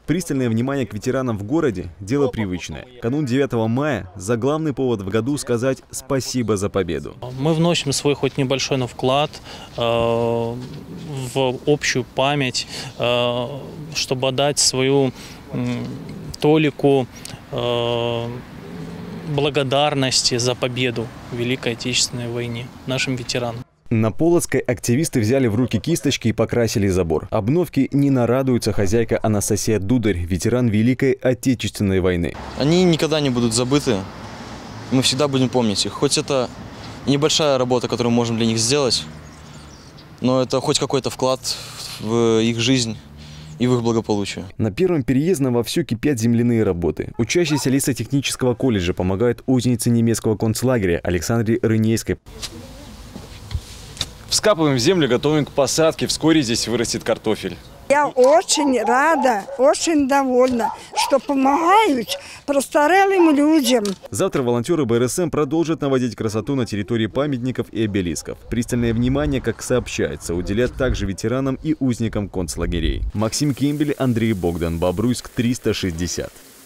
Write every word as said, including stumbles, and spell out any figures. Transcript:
Пристальное внимание к ветеранам в городе – дело привычное. Канун девятого мая – заглавный повод в году сказать спасибо за победу. Мы вносим свой хоть небольшой, но вклад э, в общую память, э, чтобы отдать свою э, толику э, благодарности за победу в Великой Отечественной войне нашим ветеранам. На Полоцкой активисты взяли в руки кисточки и покрасили забор. Обновки не нарадуется хозяйка Анастасия Дударь, ветеран Великой Отечественной войны. Они никогда не будут забыты. Мы всегда будем помнить их. Хоть это небольшая работа, которую мы можем для них сделать, но это хоть какой-то вклад в их жизнь и в их благополучие. На первом переездном вовсю кипят земляные работы. Учащиеся лесотехнического колледжа помогают узнице немецкого концлагеря Александре Рынейской. Вскапываем землю, готовим к посадке. Вскоре здесь вырастет картофель. Я очень рада, очень довольна, что помогают престарелым людям. Завтра волонтеры Бэ Эр Эс Эм продолжат наводить красоту на территории памятников и обелисков. Пристальное внимание, как сообщается, уделят также ветеранам и узникам концлагерей. Максим Кимбель, Андрей Богдан, Бобруйск, триста шестьдесят.